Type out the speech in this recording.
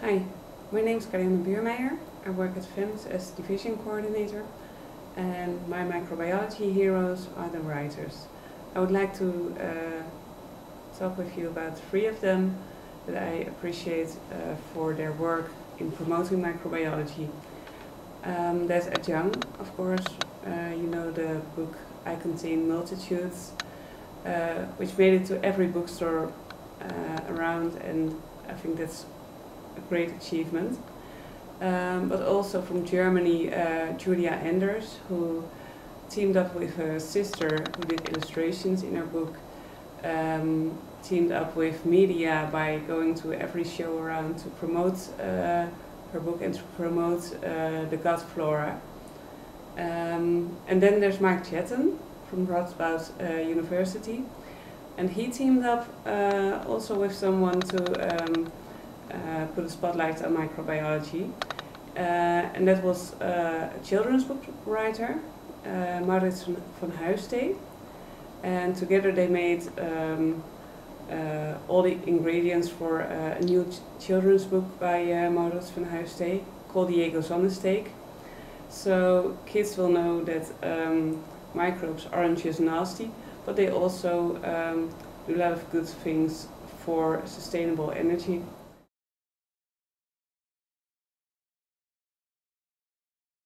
Hi, my name is Karianne Buurmeijer. I work at FEMS as division coordinator, and my microbiology heroes are the writers. I would like to talk with you about three of them that I appreciate for their work in promoting microbiology. There's Ed Young, of course. You know the book I Contain Multitudes, which made it to every bookstore around, and I think that's a great achievement. But also from Germany, Julia Enders, who teamed up with her sister, who did illustrations in her book, teamed up with media by going to every show around to promote her book and to promote the gut flora. And then there's Mike Chetten from Radboud University, and he teamed up also with someone to put a spotlight on microbiology, and that was a children's book writer, Maurits van Huisstee, and together they made all the ingredients for a new children's book by Maurits van Huisstee called The Ego Zonnesteek. So kids will know that microbes aren't just nasty, but they also do a lot of good things for sustainable energy.